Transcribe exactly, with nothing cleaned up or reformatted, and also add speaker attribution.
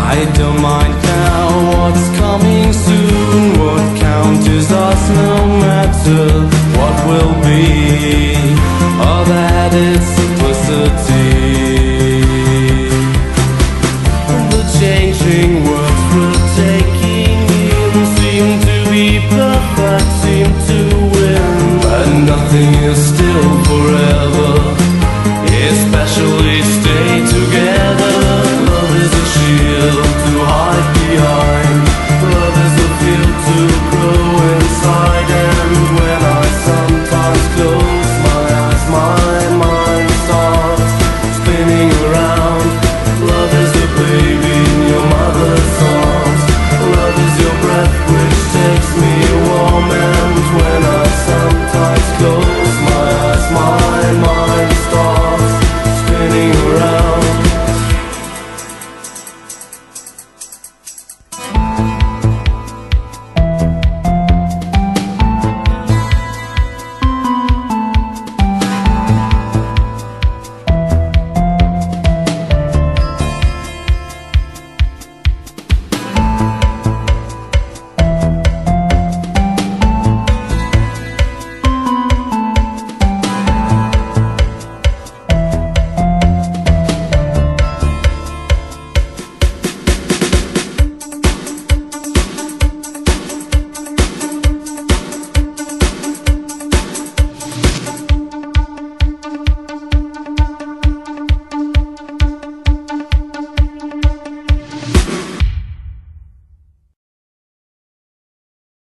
Speaker 1: I don't mind now what's coming soon. What counts is us, no matter what will be. All that is simplicity. The changing world we're taking in seem to be perfect, seem to win. But nothing is still forever, especially stay together. Love is a shield to hide behind. Love is a field to grow inside. And when I sometimes close my eyes, my mind starts spinning around. Love is a baby in your mother's arms. Love is your breath which takes me warm. And when I sometimes close my eyes, my mind starts spinning around.